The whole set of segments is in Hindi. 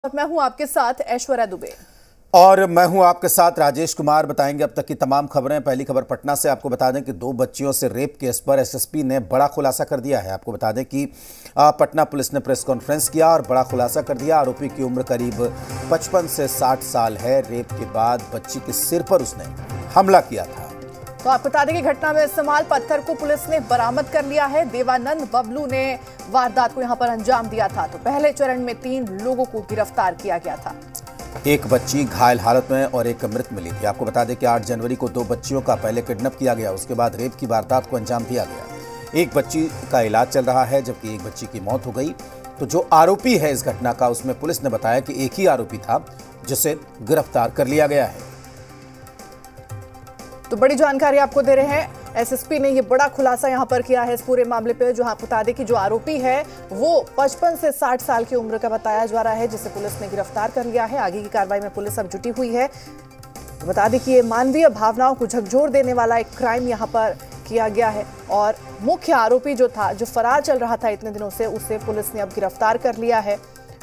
और मैं हूं आपके साथ ऐश्वर्या दुबे। और मैं हूं आपके साथ राजेश कुमार। बताएंगे अब तक की तमाम खबरें। पहली खबर पटना से। आपको बता दें कि 2 बच्चियों से रेप केस पर एसएसपी ने बड़ा खुलासा कर दिया है। आपको बता दें कि पटना पुलिस ने प्रेस कॉन्फ्रेंस किया और बड़ा खुलासा कर दिया। आरोपी की उम्र करीब 55 से 60 साल है। रेप के बाद बच्ची के सिर पर उसने हमला किया था। तो आपको बता दें कि घटना में इस्तेमाल पत्थर को पुलिस ने बरामद कर लिया है। देवानंद बबलू ने वारदात को यहां पर अंजाम दिया था। तो पहले चरण में 3 लोगों को गिरफ्तार किया गया था। एक बच्ची घायल हालत में और एक मृत मिली थी। आपको बता दें कि 8 जनवरी को 2 बच्चियों का पहले किडनैप किया गया, उसके बाद रेप की वारदात को अंजाम दिया गया। एक बच्ची का इलाज चल रहा है जबकि एक बच्ची की मौत हो गई। तो जो आरोपी है इस घटना का, उसमें पुलिस ने बताया कि एक ही आरोपी था जिसे गिरफ्तार कर लिया गया है। तो बड़ी जानकारी आपको दे रहे हैं। एसएसपी ने ये बड़ा खुलासा यहां पर किया है इस पूरे मामले पे। जो आपको बता दें कि जो आरोपी है वो 55 से 60 साल की उम्र का बताया जा रहा है, जिसे पुलिस ने गिरफ्तार कर लिया है। आगे की कार्रवाई में पुलिस अब जुटी हुई है। बता दें कि ये मानवीय भावनाओं को झकझोर देने वाला एक क्राइम यहां पर किया गया है और मुख्य आरोपी जो था, जो फरार चल रहा था इतने दिनों से, उसे पुलिस ने अब गिरफ्तार कर लिया है।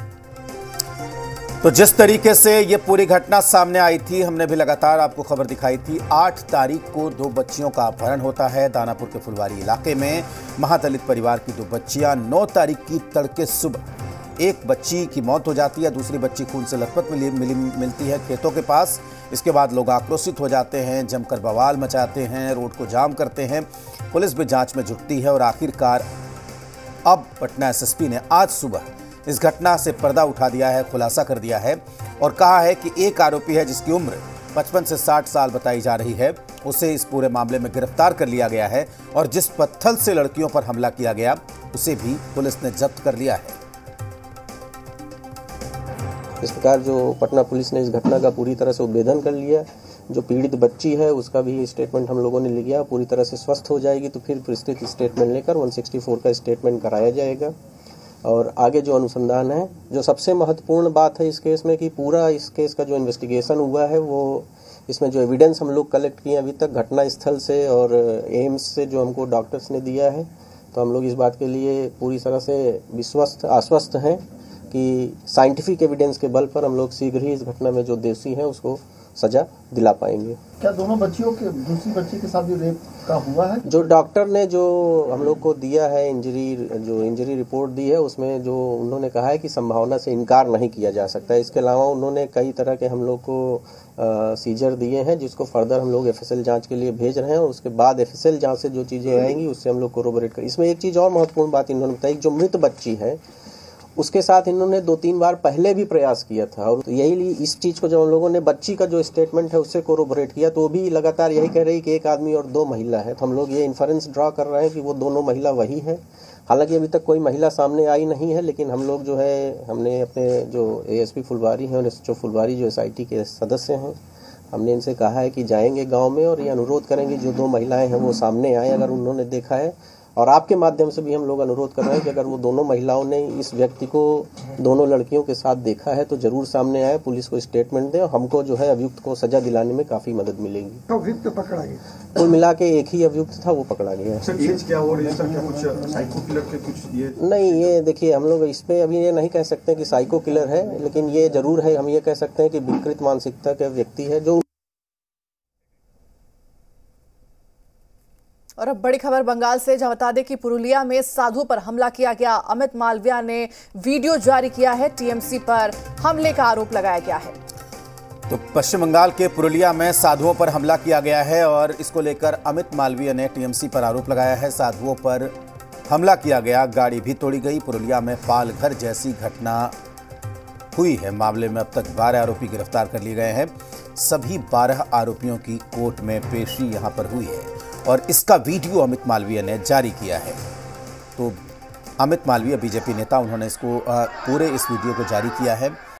तो जिस तरीके से ये पूरी घटना सामने आई थी, हमने भी लगातार आपको खबर दिखाई थी। 8 तारीख को 2 बच्चियों का अपहरण होता है दानापुर के फुलवारी इलाके में। महादलित परिवार की 2 बच्चियां 9 तारीख की तड़के सुबह एक बच्ची की मौत हो जाती है, दूसरी बच्ची खून से लथपथ मिलती है खेतों के पास। इसके बाद लोग आक्रोशित हो जाते हैं, जमकर बवाल मचाते हैं, रोड को जाम करते हैं। पुलिस भी जांच में जुटती है और आखिरकार अब पटना एसएसपी ने आज सुबह इस घटना से पर्दा उठा दिया है, खुलासा कर दिया है और कहा है कि एक आरोपी है जिसकी उम्र 55 से 60 साल बताई जा रही है, उसे इस पूरे मामले में गिरफ्तार कर लिया गया है और जिस पत्थर से लड़कियों पर हमला किया गया उसे भी पुलिस ने जब्त कर लिया है। इस प्रकार जो पटना पुलिस ने इस घटना का पूरी तरह से उद्भेदन कर लिया। जो पीड़ित बच्ची है उसका भी स्टेटमेंट हम लोगों ने लिया। पूरी तरह से स्वस्थ हो जाएगी तो फिर विस्तृत स्टेटमेंट लेकर 164 का स्टेटमेंट कराया जाएगा। और आगे जो अनुसंधान है, जो सबसे महत्वपूर्ण बात है इस केस में, कि पूरा इस केस का जो इन्वेस्टिगेशन हुआ है, वो इसमें जो एविडेंस हम लोग कलेक्ट किए अभी तक घटना स्थल से और एम्स से जो हमको डॉक्टर्स ने दिया है, तो हम लोग इस बात के लिए पूरी तरह से आश्वस्त हैं कि साइंटिफिक एविडेंस के बल पर हम लोग शीघ्र ही इस घटना में जो दोषी हैं उसको सजा दिला पाएंगे। क्या दोनों बच्चियों के दूसरी बच्ची के साथ भी रेप का हुआ है? जो डॉक्टर ने जो हम लोग को दिया है इंजरी रिपोर्ट दी है, उसमें जो उन्होंने कहा है कि संभावना से इनकार नहीं किया जा सकता है। इसके अलावा उन्होंने कई तरह के हम लोग को सीजर दिए हैं जिसको फर्दर हम लोग एफएसएल जांच के लिए भेज रहे हैं और उसके बाद एफएसएल जांच से जो चीज़ें आएंगी उससे हम लोग कोरोबोरेट करें। इसमें एक चीज़ और महत्वपूर्ण बात इन्होंने बताई, जो मृत बच्ची है उसके साथ इन्होंने 2-3 बार पहले भी प्रयास किया था और यही इस चीज़ को जब हम लोगों ने बच्ची का जो स्टेटमेंट है उससे कोरोबोरेट किया तो वो भी लगातार यही कह रही कि एक आदमी और 2 महिला है। तो हम लोग ये इन्फरेंस ड्रॉ कर रहे हैं कि वो दोनों महिला वही है। हालांकि अभी तक कोई महिला सामने आई नहीं है, लेकिन हम लोग जो है, हमने अपने जो एएसपी फुलवारी हैं और एसएचओ फुलवारी जो एसआईटी के सदस्य हैं, हमने इनसे कहा है कि जाएंगे गाँव में और ये अनुरोध करेंगे जो 2 महिलाएँ हैं वो सामने आए अगर उन्होंने देखा है। और आपके माध्यम से भी हम लोग अनुरोध कर रहे हैं कि अगर वो दोनों महिलाओं ने इस व्यक्ति को दोनों लड़कियों के साथ देखा है तो जरूर सामने आए, पुलिस को स्टेटमेंट दे और हमको जो है अभियुक्त को सजा दिलाने में काफी मदद मिलेगी। तो अभियुक्त पकड़ा गया? कुल मिला के एक ही अभियुक्त था, वो पकड़ा गया। नहीं, ये देखिए हम लोग इस पे अभी ये नहीं कह सकते कि साइको किलर है, लेकिन ये जरूर है, हम ये कह सकते हैं कि विकृत मानसिकता का व्यक्ति है जो। और अब बड़ी खबर बंगाल से, जहां बता दें कि पुरुलिया में साधुओं पर हमला किया गया। अमित मालविया ने वीडियो जारी किया है। टीएमसी पर हमले का आरोप लगाया गया है। तो पश्चिम बंगाल के पुरुलिया में साधुओं पर हमला किया गया है और इसको लेकर अमित मालवीय ने टीएमसी पर आरोप लगाया है। साधुओं पर हमला किया गया, गाड़ी भी तोड़ी गई। पुरुलिया में पालघर जैसी घटना हुई है। मामले में अब तक 12 आरोपी गिरफ्तार कर लिए गए हैं। सभी 12 आरोपियों की कोर्ट में पेशी यहां पर हुई है और इसका वीडियो अमित मालवीय ने जारी किया है। तो अमित मालवीय बीजेपी नेता, उन्होंने इसको पूरे इस वीडियो को जारी किया है।